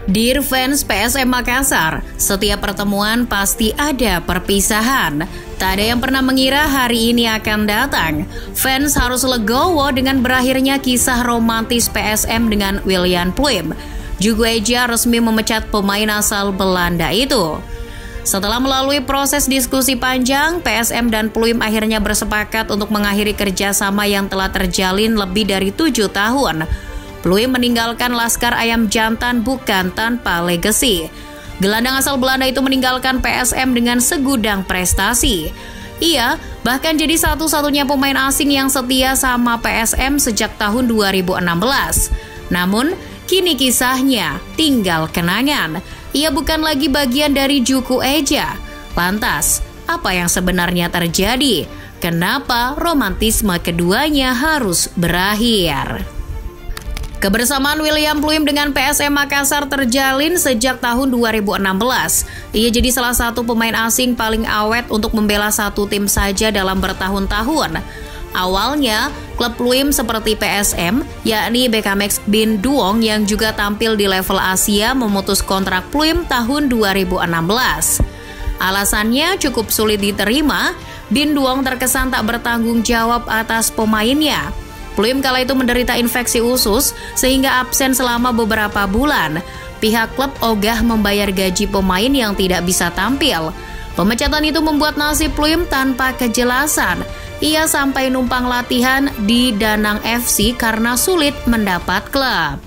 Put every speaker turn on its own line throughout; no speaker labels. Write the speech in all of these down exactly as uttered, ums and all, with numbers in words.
Dear fans P S M Makassar, setiap pertemuan pasti ada perpisahan. Tak ada yang pernah mengira hari ini akan datang. Fans harus legowo dengan berakhirnya kisah romantis P S M dengan William Pluim. Juku Eja resmi memecat pemain asal Belanda itu. Setelah melalui proses diskusi panjang, P S M dan Pluim akhirnya bersepakat untuk mengakhiri kerjasama yang telah terjalin lebih dari tujuh tahun. Pluim meninggalkan Laskar Ayam Jantan bukan tanpa legasi. Gelandang asal Belanda itu meninggalkan P S M dengan segudang prestasi. Ia bahkan jadi satu-satunya pemain asing yang setia sama P S M sejak tahun dua ribu enam belas. Namun, kini kisahnya tinggal kenangan. Ia bukan lagi bagian dari Juku Eja. Lantas, apa yang sebenarnya terjadi? Kenapa romantisme keduanya harus berakhir? Kebersamaan William Pluim dengan P S M Makassar terjalin sejak tahun dua ribu enam belas. Ia jadi salah satu pemain asing paling awet untuk membela satu tim saja dalam bertahun-tahun. Awalnya, klub Pluim seperti P S M, yakni Bekamex Bin Duong yang juga tampil di level Asia memutus kontrak Pluim tahun dua ribu enam belas. Alasannya cukup sulit diterima, Bin Duong terkesan tak bertanggung jawab atas pemainnya. Pluim kala itu menderita infeksi usus sehingga absen selama beberapa bulan. Pihak klub ogah membayar gaji pemain yang tidak bisa tampil. Pemecatan itu membuat nasib Pluim tanpa kejelasan. Ia sampai numpang latihan di Danang F C karena sulit mendapat klub.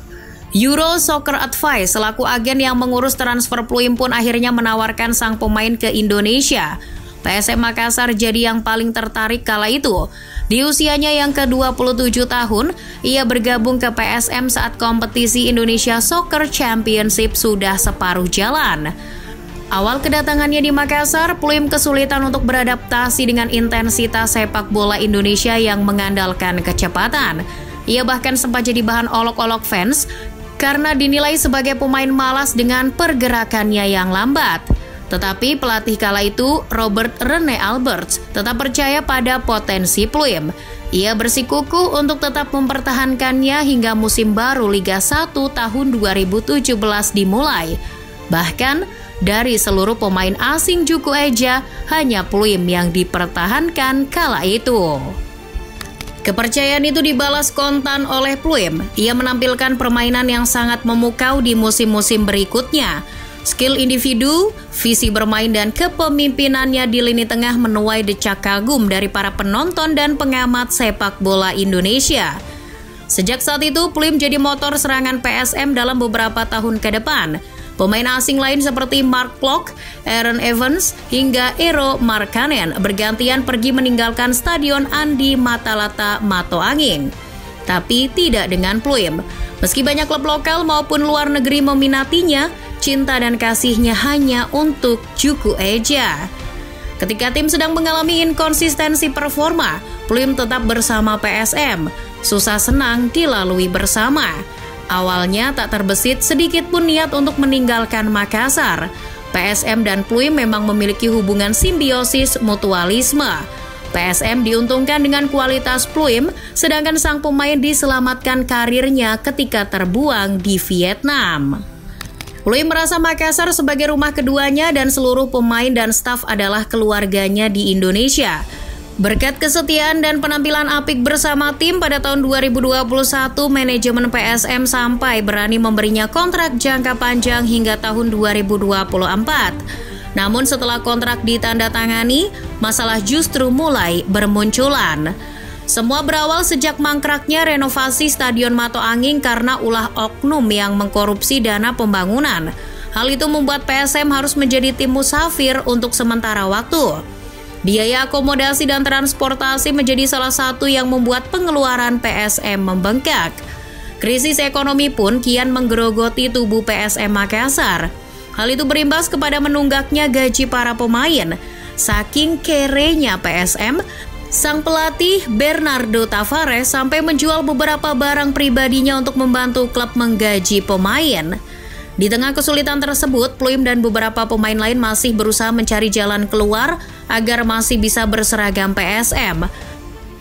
Euro Soccer Advice selaku agen yang mengurus transfer Pluim pun akhirnya menawarkan sang pemain ke Indonesia. P S M Makassar jadi yang paling tertarik kala itu. Di usianya yang ke dua puluh tujuh tahun, ia bergabung ke P S M saat kompetisi Indonesia Soccer Championship sudah separuh jalan. Awal kedatangannya di Makassar, Pluim kesulitan untuk beradaptasi dengan intensitas sepak bola Indonesia yang mengandalkan kecepatan. Ia bahkan sempat jadi bahan olok-olok fans karena dinilai sebagai pemain malas dengan pergerakannya yang lambat. Tetapi pelatih kala itu, Robert Rene Alberts, tetap percaya pada potensi Pluim. Ia bersikukuh untuk tetap mempertahankannya hingga musim baru Liga satu tahun dua ribu tujuh belas dimulai. Bahkan, dari seluruh pemain asing Juku Eja, hanya Pluim yang dipertahankan kala itu. Kepercayaan itu dibalas kontan oleh Pluim. Ia menampilkan permainan yang sangat memukau di musim-musim berikutnya. Skill individu, visi bermain dan kepemimpinannya di lini tengah menuai decak kagum dari para penonton dan pengamat sepak bola Indonesia. Sejak saat itu, Pluim jadi motor serangan P S M dalam beberapa tahun ke depan. Pemain asing lain seperti Mark Klok, Aaron Evans, hingga Eero Markkanen bergantian pergi meninggalkan Stadion Andi Matalata Matoanging. Tapi tidak dengan Pluim. Meski banyak klub lokal maupun luar negeri meminatinya, cinta dan kasihnya hanya untuk Juku Eja. Ketika tim sedang mengalami inkonsistensi performa, Pluim tetap bersama P S M. Susah senang dilalui bersama. Awalnya tak terbesit sedikit pun niat untuk meninggalkan Makassar. P S M dan Pluim memang memiliki hubungan simbiosis mutualisme. P S M diuntungkan dengan kualitas Pluim, sedangkan sang pemain diselamatkan karirnya ketika terbuang di Vietnam. Pluim merasa Makassar sebagai rumah keduanya dan seluruh pemain dan staf adalah keluarganya di Indonesia. Berkat kesetiaan dan penampilan apik bersama tim pada tahun dua ribu dua puluh satu, manajemen P S M sampai berani memberinya kontrak jangka panjang hingga tahun dua ribu dua puluh empat. Namun setelah kontrak ditandatangani, masalah justru mulai bermunculan. Semua berawal sejak mangkraknya renovasi Stadion Matoanging karena ulah oknum yang mengkorupsi dana pembangunan. Hal itu membuat P S M harus menjadi tim musafir untuk sementara waktu. Biaya akomodasi dan transportasi menjadi salah satu yang membuat pengeluaran P S M membengkak. Krisis ekonomi pun kian menggerogoti tubuh P S M Makassar. Hal itu berimbas kepada menunggaknya gaji para pemain. Saking kerenya P S M, sang pelatih Bernardo Tavares sampai menjual beberapa barang pribadinya untuk membantu klub menggaji pemain. Di tengah kesulitan tersebut, Pluim dan beberapa pemain lain masih berusaha mencari jalan keluar agar masih bisa berseragam P S M.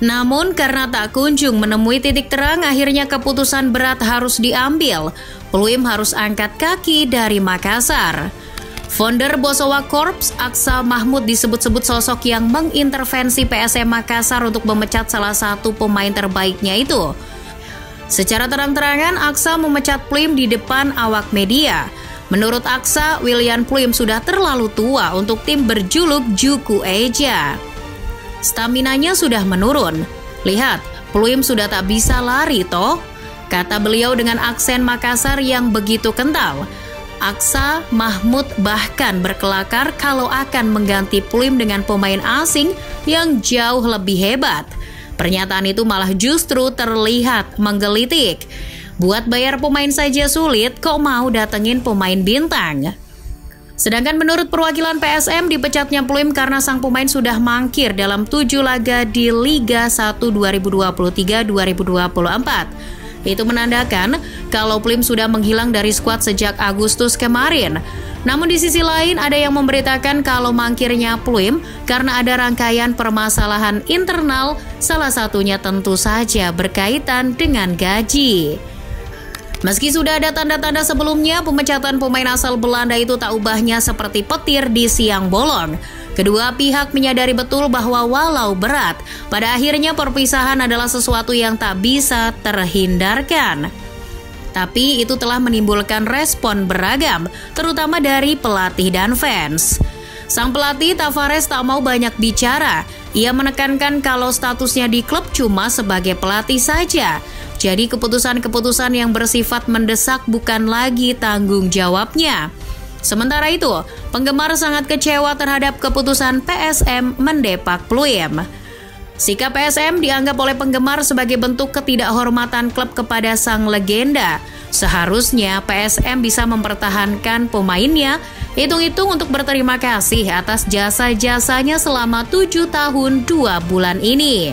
Namun karena tak kunjung menemui titik terang, akhirnya keputusan berat harus diambil. Pluim harus angkat kaki dari Makassar. Founder Bosowa Corps, Aksa Mahmud, disebut-sebut sosok yang mengintervensi P S M Makassar untuk memecat salah satu pemain terbaiknya itu. Secara terang-terangan, Aksa memecat Pluim di depan awak media. Menurut Aksa, William Pluim sudah terlalu tua untuk tim berjuluk Juku Eja. Staminanya sudah menurun. Lihat, Pluim sudah tak bisa lari toh, kata beliau dengan aksen Makassar yang begitu kental. Aksa Mahmud bahkan berkelakar kalau akan mengganti Pluim dengan pemain asing yang jauh lebih hebat. Pernyataan itu malah justru terlihat menggelitik. Buat bayar pemain saja sulit, kok mau datengin pemain bintang? Sedangkan menurut perwakilan P S M, dipecatnya Pluim karena sang pemain sudah mangkir dalam tujuh laga di Liga satu dua ribu dua puluh tiga dua ribu dua puluh empat. Itu menandakan kalau Pluim sudah menghilang dari skuad sejak Agustus kemarin. Namun di sisi lain ada yang memberitakan kalau mangkirnya Pluim karena ada rangkaian permasalahan internal, salah satunya tentu saja berkaitan dengan gaji. Meski sudah ada tanda-tanda sebelumnya, pemecatan pemain asal Belanda itu tak ubahnya seperti petir di siang bolong. Kedua pihak menyadari betul bahwa walau berat, pada akhirnya perpisahan adalah sesuatu yang tak bisa terhindarkan. Tapi itu telah menimbulkan respon beragam, terutama dari pelatih dan fans. Sang pelatih Tavares tak mau banyak bicara. Ia menekankan kalau statusnya di klub cuma sebagai pelatih saja. Jadi keputusan-keputusan yang bersifat mendesak bukan lagi tanggung jawabnya. Sementara itu, penggemar sangat kecewa terhadap keputusan P S M mendepak Pluim. Sikap P S M dianggap oleh penggemar sebagai bentuk ketidakhormatan klub kepada sang legenda. Seharusnya P S M bisa mempertahankan pemainnya, hitung-hitung untuk berterima kasih atas jasa-jasanya selama tujuh tahun dua bulan ini.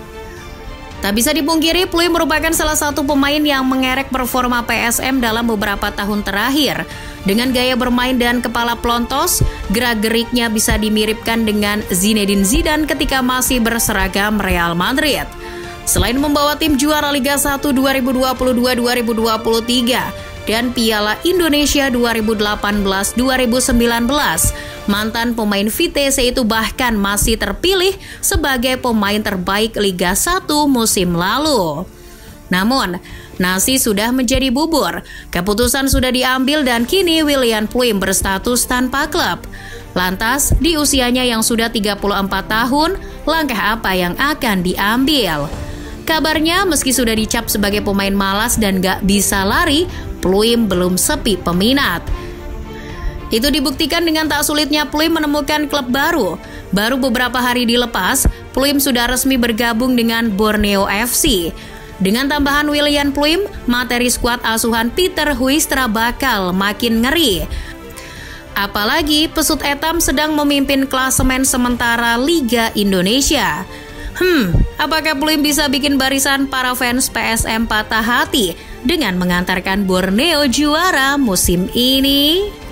Tak bisa dipungkiri, Pluim merupakan salah satu pemain yang mengerek performa P S M dalam beberapa tahun terakhir. Dengan gaya bermain dan kepala pelontos, gerak-geriknya bisa dimiripkan dengan Zinedine Zidane ketika masih berseragam Real Madrid. Selain membawa tim juara Liga satu dua ribu dua puluh dua dua ribu dua puluh tiga dan Piala Indonesia dua ribu delapan belas dua ribu sembilan belas, mantan pemain V T C itu bahkan masih terpilih sebagai pemain terbaik Liga satu musim lalu. Namun, nasi sudah menjadi bubur. Keputusan sudah diambil dan kini William Pluim berstatus tanpa klub. Lantas, di usianya yang sudah tiga puluh empat tahun, langkah apa yang akan diambil? Kabarnya meski sudah dicap sebagai pemain malas dan gak bisa lari, Pluim belum sepi peminat. Itu dibuktikan dengan tak sulitnya Pluim menemukan klub baru. Baru beberapa hari dilepas, Pluim sudah resmi bergabung dengan Borneo F C. Dengan tambahan William Pluim, materi skuad asuhan Peter Huistra bakal makin ngeri. Apalagi Pesut Etam sedang memimpin klasemen sementara Liga Indonesia. Hmm, apakah Pluim bisa bikin barisan para fans P S M patah hati dengan mengantarkan Borneo juara musim ini?